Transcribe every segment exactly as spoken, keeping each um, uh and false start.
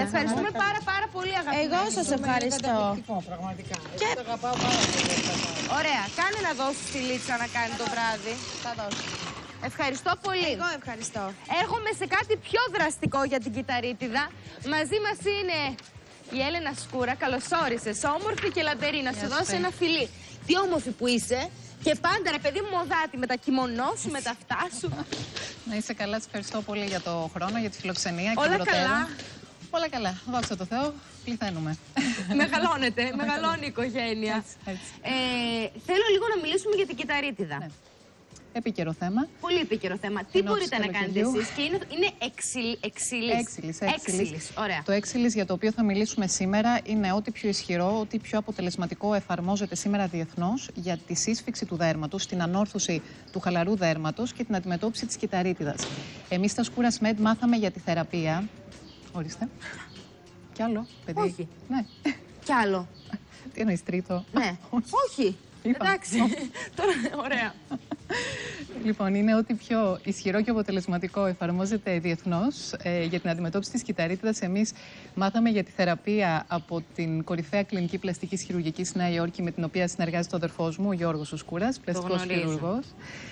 Ευχαριστούμε πάρα πάρα πολύ, αγαπητοί. Εγώ σας ευχαριστώ. Πραγματικά. Και... Το αγαπάω πάρα πολύ. Ωραία. Κάνε να δώσεις τη Λίτσα να κάνει το βράδυ. Θα δώσω. Ευχαριστώ πολύ. Εγώ ευχαριστώ. Έρχομαι σε κάτι πιο δραστικό για την κυταρίτιδα. Μαζί μας είναι η Έλενα Σκούρα. Καλώς όρισες. Όμορφη και λαμπερή. Να σου δώσω ένα φιλί. Τι όμορφη που είσαι. Και πάντα ρε παιδί μου μοδάτη με τα κιμονό σου, με τα αυτά σου. Να είσαι καλά, σας ευχαριστώ πολύ για το χρόνο, για τη φιλοξενία και Όλα τον καλά. Όλα καλά. Δόξα τω Θεώ, πληθαίνουμε. Μεγαλώνεται, μεγαλώνει η οικογένεια. Έτσι, έτσι. Ε, θέλω λίγο να μιλήσουμε για την κυταρίτιδα. Ναι. Επίκαιρο θέμα. Πολύ επίκαιρο θέμα. Τι μπορείτε να κάνετε καλοκαιριού. εσείς? Και είναι, είναι εξιλ, εξιλής. Έξιλης, Έξιλης. έξιλης. Ωραία. Το έξιλης για το οποίο θα μιλήσουμε σήμερα είναι ό,τι πιο ισχυρό, ό,τι πιο αποτελεσματικό εφαρμόζεται σήμερα διεθνώς για τη σύσφυξη του δέρματος, την ανόρθωση του χαλαρού δέρματος και την αντιμετώπιση της κυταρίτιδας. Εμείς στα Skouras Med μάθαμε για τη θεραπεία. Ορίστε. Κι άλλο, παιδί. Όχι. Ναι. Κι άλλο. Τι εννοείς, τρίτο? Ναι. Όχι. Είπα. Εντάξει. Τώρα, ωραία. Λοιπόν, είναι ό,τι πιο ισχυρό και αποτελεσματικό εφαρμόζεται διεθνώς ε, για την αντιμετώπιση της κυταρίτιδας. Εμείς μάθαμε για τη θεραπεία από την κορυφαία κλινική πλαστικής χειρουργικής στη Νέα Υόρκη, με την οποία συνεργάζεται ο αδερφός μου, ο Γιώργος ο Σκούρας, πλαστικός χειρουργός.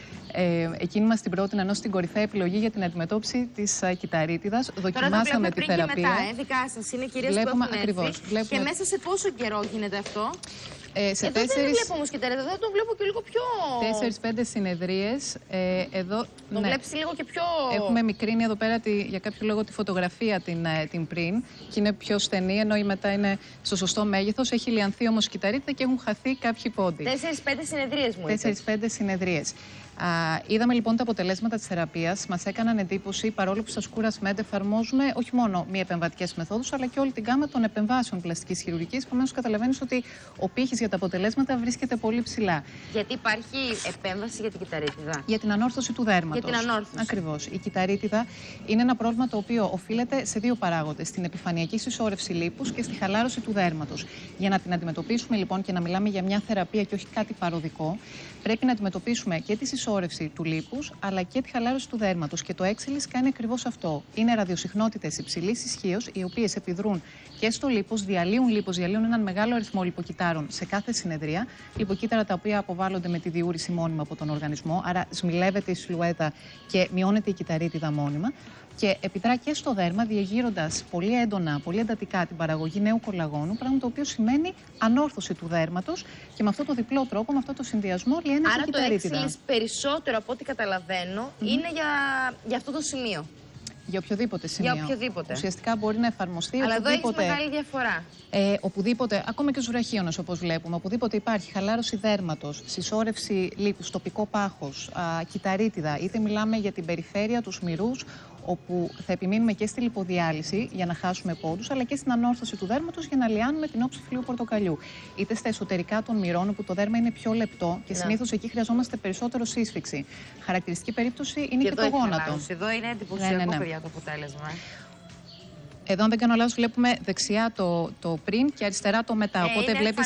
Ε, εκείνη μας την πρότεινε ενώ στην κορυφαία επιλογή για την αντιμετώπιση της uh, κυταρίτιδας. Δοκιμάσαμε τη πριν θεραπεία. Και μετά, ε, δικά σας είναι κυρίες Βλέπουμε, που έχουν ακριβώς, έρθει. βλέπουμε... Και μέσα σε πόσο καιρό γίνεται αυτό? Ε, σε εδώ τέσσερις... δεν βλέπω όμως κυταρίτιδα, εδώ το βλέπω και λίγο πιο... τέσσερις πέντε συνεδρίες. Ε, εδώ, το ναι. βλέπεις λίγο και πιο... Έχουμε μικρύνει εδώ πέρα τη, για κάποιο λόγο τη φωτογραφία την, την πριν και είναι πιο στενή, ενώ η μετά είναι στο σωστό μέγεθος. Έχει λιανθεί όμως η κυταρίτιδα και έχουν χαθεί κάποιοι πόντοι. τέσσερις πέντε συνεδρίες μου είπες. τέσσερις πέντε συνεδρίες. Α, είδαμε λοιπόν τα αποτελέσματα της θεραπείας. Μας έκαναν εντύπωση, παρόλο που στα Skouras Med εφαρμόζουμε όχι μόνο μη επεμβατικές μεθόδους, αλλά και όλη την γάμα των επεμβάσεων πλαστικής χειρουργικής. Επομένως, καταλαβαίνεις ότι ο πύχης για τα αποτελέσματα βρίσκεται πολύ ψηλά. Γιατί υπάρχει επέμβαση για την κυταρίτιδα? Για την ανόρθωση του δέρματος. Για την ανόρθωση. Ακριβώς. Η κυταρίτιδα είναι ένα πρόβλημα το οποίο οφείλεται σε δύο παράγοντες: στην επιφανειακή συσσόρευση λίπους και στη χαλάρωση του δέρματος. Για να την αντιμετωπίσουμε λοιπόν και να μιλάμε για μια θεραπεία και όχι κάτι παροδικό, πρέπει να αντιμετωπίσουμε και τη συσσόρευση του λίπους αλλά και τη χαλάρωση του δέρματος. Και το έξιλης κάνει ακριβώς αυτό. Είναι ραδιοσυχνότητες υψηλής ισχύως, οι οποίες επιδρούν και στο λίπος, διαλύουν λίπος, διαλύουν έναν μεγάλο αριθμό λιποκυτάρων σε κάθε συνεδρία. Λιποκύτταρα τα οποία αποβάλλονται με τη διούρηση μόνιμα από τον οργανισμό, άρα σμιλεύεται η σιλουέτα και μειώνεται η κυταρίτιδα μόνιμα. Και επιτρά και στο δέρμα, διεγείροντας πολύ έντονα, πολύ εντατικά την παραγωγή νέου κολαγόνου, πράγμα το οποίο σημαίνει ανόρθωση του δέρματος και με αυτόν τον διπλό τρόπο, με αυτόν τον συνδυασμό, λιένεται η κυταρίτιδα. Άρα το έξιλης περισσότερο από ό,τι καταλαβαίνω mm-hmm. είναι για, για αυτό το σημείο. Για οποιοδήποτε σημείο. Για οποιοδήποτε. Ουσιαστικά μπορεί να εφαρμοστεί. Αλλά οπουδήποτε, εδώ έχεις μεγάλη διαφορά. Ε, οπουδήποτε, ακόμα και στους βραχίονες όπως βλέπουμε, οπουδήποτε υπάρχει χαλάρωση δέρματος, συσσόρευση λίπους, τοπικό πάχος, α, κυταρίτιδα, είτε μιλάμε για την περιφέρεια, τους μυρούς, όπου θα επιμείνουμε και στη λιποδιάλυση για να χάσουμε πόντους, αλλά και στην ανόρθωση του δέρματος για να λιάνουμε την όψη φλοιού πορτοκαλιού. Είτε στα εσωτερικά των μυρών, όπου το δέρμα είναι πιο λεπτό και συνήθως εκεί χρειαζόμαστε περισσότερο σύσφυξη. Χαρακτηριστική περίπτωση είναι και, και το γόνατο. Εδώ είναι εντυπωσιακό, ναι, ναι, ναι. παιδιά, το αποτέλεσμα. Εδώ, αν δεν κάνω λάθος, βλέπουμε δεξιά το, το πριν και αριστερά το μετά. Ε, οπότε, είναι βλέπεις,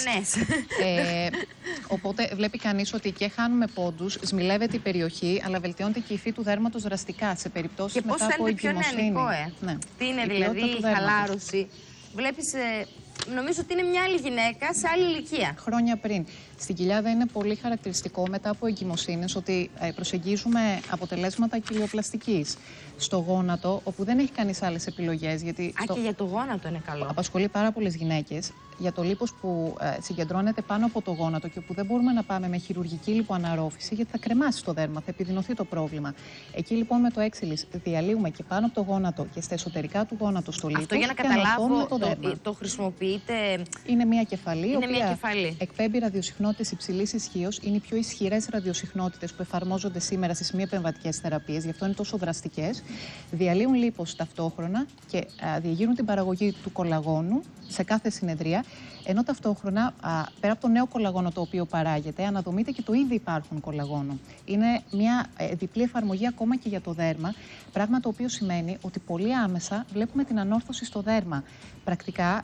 ε, οπότε βλέπει κανείς ότι και χάνουμε πόντους, σμιλεύεται η περιοχή, αλλά βελτιώνεται και η υφή του δέρματος δραστικά σε περιπτώσεις και μετά από εγκυμοσύνη. Και πώς φαίνεται πιο νεανικό, ε. Ναι. Τι είναι δηλαδή η χαλάρωση. Βλέπεις, ε, νομίζω ότι είναι μια άλλη γυναίκα σε άλλη ηλικία. Χρόνια πριν. Στην κοιλιάδα είναι πολύ χαρακτηριστικό μετά από εγκυμοσύνες ότι προσεγγίζουμε αποτελέσματα κοιλιοπλαστικής. Στο γόνατο, όπου δεν έχει κανείς άλλες επιλογές. Γιατί Α, στο... και για το γόνατο είναι καλό. Απασχολεί πάρα πολλές γυναίκες. Για το λίπος που ε, συγκεντρώνεται πάνω από το γόνατο και όπου δεν μπορούμε να πάμε με χειρουργική λιποαναρρόφηση, γιατί θα κρεμάσει το δέρμα, θα επιδεινωθεί το πρόβλημα. Εκεί λοιπόν με το έξιλης διαλύουμε και πάνω από το γόνατο και στα εσωτερικά του γόνατο στο λίπος. Αυτό για να καταλάβω, το, το, το χρησιμοποιείτε. Είναι μια κεφαλή, είναι η οποία μια κεφαλή. εκπέμπει ραδιοσυχνότητες υψηλής ισχύως. Είναι οι πιο ισχυρές ραδιοσυχνότητες που εφαρμόζονται σήμερα στις μη επεμβατικές θεραπείες, γι' αυτό είναι τόσο δραστικές. Διαλύουν λίπος ταυτόχρονα και α, διεγείρουν την παραγωγή του κολαγόνου σε κάθε συνεδρία, ενώ ταυτόχρονα α, πέρα από το νέο κολαγόνο το οποίο παράγεται, αναδομείται και το ήδη υπάρχον κολαγόνο. Είναι μια ε, διπλή εφαρμογή ακόμα και για το δέρμα, πράγμα το οποίο σημαίνει ότι πολύ άμεσα βλέπουμε την ανόρθωση στο δέρμα. Πρακτικά, επειδή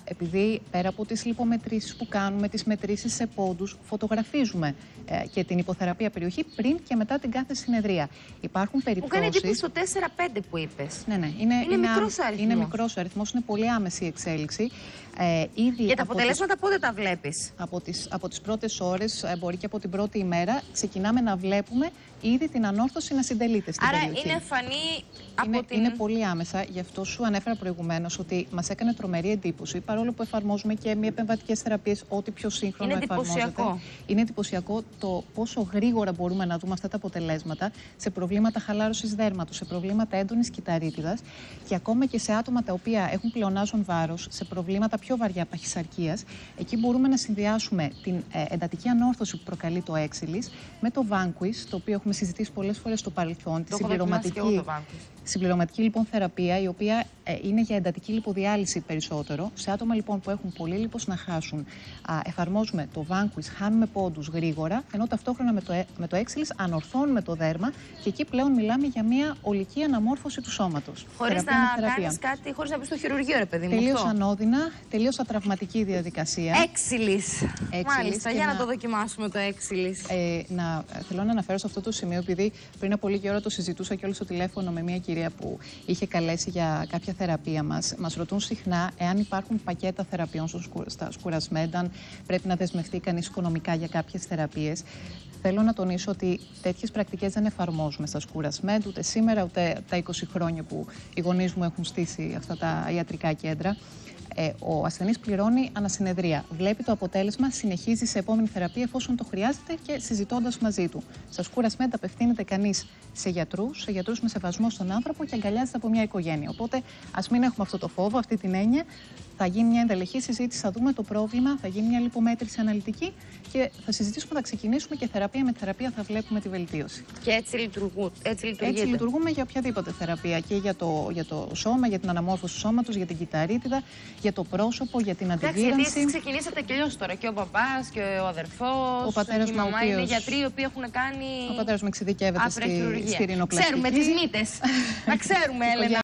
Δηλαδή, πέρα από τις λιπομετρήσεις που κάνουμε, τις μετρήσεις σε πόντους, φωτογραφίζουμε ε, και την υποθεραπεία περιοχή πριν και μετά την κάθε συνεδρία. Υπάρχουν περιπτώσεις. Μου κάνει εντύπωση το τέσσερα πέντε που είπες. Ναι, ναι. Είναι, είναι, είναι μικρός ο αριθμός. Είναι μικρός ο αριθμός, είναι πολύ άμεση η εξέλιξη. Ε, ήδη και τα αποτελέσματα τις... πότε τα βλέπεις? Από τις, από τις πρώτες ώρες, ε, μπορεί και από την πρώτη ημέρα, ξεκινάμε να βλέπουμε ήδη την ανόρθωση να συντελείται στην Άρα περιοχή. είναι φανή από είναι, την... είναι πολύ άμεσα. Γι' αυτό σου ανέφερα προηγουμένως ότι μας έκανε τρομερή εντύπωση, παρόλο που εφαρμόζουμε και μη επεμβατικές θεραπείες, ό,τι πιο σύγχρονο είναι εφαρμόζεται. Εντυπωσιακό. Είναι εντυπωσιακό το πόσο γρήγορα μπορούμε να δούμε αυτά τα αποτελέσματα σε προβλήματα χαλάρωσης δέρματος, σε προβλήματα έντονης κυταρίτιδας και ακόμα και σε άτομα τα οποία έχουν πλεονάζον βάρος, σε προβλήματα πιο βαριά παχυσαρκίας. Εκεί μπορούμε να συνδυάσουμε την ε, εντατική ανόρθωση που προκαλεί το έξυλις με το Vanquis, το οποίο έχουμε συζητήσει πολλές φορές στο παρελθόν, τη συμπληρωματική, συμπληρωματική λοιπόν θεραπεία, η οποία ε, είναι για εντατική λιποδιάλυση περισσότερο. Σε άτομα λοιπόν που έχουν πολύ λίπος να χάσουν, α, εφαρμόζουμε το Vanquis, χάνουμε πόντους γρήγορα, ενώ ταυτόχρονα με το, ε, με το έξυλις ανορθώνουμε το δέρμα και εκεί πλέον μιλάμε για μια ολική αναμόρφωση του σώματος. Χωρίς να κάνεις κάτι, χωρίς να πεις στο χειρουργείο, ρε παιδί μου. Τελείως ανώδυνα, τελείως ατραυματική διαδικασία. Έξυλις. Μάλιστα, για να... να το δοκιμάσουμε το έξυλις. Ε, να, θέλω να αναφέρω σε αυτό το σημείο, επειδή πριν από λίγη ώρα το συζητούσα και όλο στο τηλέφωνο με μια κυρία που είχε καλέσει για κάποια θεραπεία μας. Μας ρωτούν συχνά εάν υπάρχουν πακέτα θεραπείων στα σκουρασμέντα, αν πρέπει να δεσμευτεί κανείς οικονομικά για κάποιες θεραπείες. Θέλω να τονίσω ότι τέτοιες πρακτικές δεν εφαρμόζουμε στα σκουρασμέντα, ούτε σήμερα, ούτε τα είκοσι χρόνια που οι γονείς μου έχουν στήσει αυτά τα ιατρικά κέντρα. Ε, ο ασθενής πληρώνει ανασυνεδρία. Βλέπει το αποτέλεσμα, συνεχίζει σε επόμενη θεραπεία εφόσον το χρειάζεται και συζητώντας μαζί του. Στα σκουρασμέντα απευθύνεται κανείς σε γιατρούς, σε γιατρούς με σεβασμό στον άνθρωπο και αγκαλιάζεται από μια οικογένεια. Οπότε ας μην έχουμε αυτό το φόβο, αυτή την έννοια. Θα γίνει μια ενδελεχή συζήτηση, θα δούμε το πρόβλημα, θα γίνει μια λιπομέτρηση αναλυτική και θα συζητήσουμε, θα ξεκινήσουμε και θεραπεία με θεραπεία θα βλέπουμε τη βελτίωση. Και έτσι, λειτουργού, έτσι λειτουργείτε. Έτσι λειτουργούμε για οποιαδήποτε θεραπεία και για το, για το σώμα, για την αναμόρφωση του σώματος, για την κυταρίτιδα, για το πρόσωπο, για την αντιβίρανση. Εντάξει, εσείς ξεκινήσατε και αλλιώς τώρα. Και ο παπάς και ο αδερφός. Ο πατέρας και η μου, μαμά οποίος... είναι γιατροί οι οποίοι έχουν κάνει. Ο πατέρας μου εξειδικεύεται στη, στη ρινοπλαστική. Ξέρουμε τις μύτες. Να ξέρουμε, Έλενα.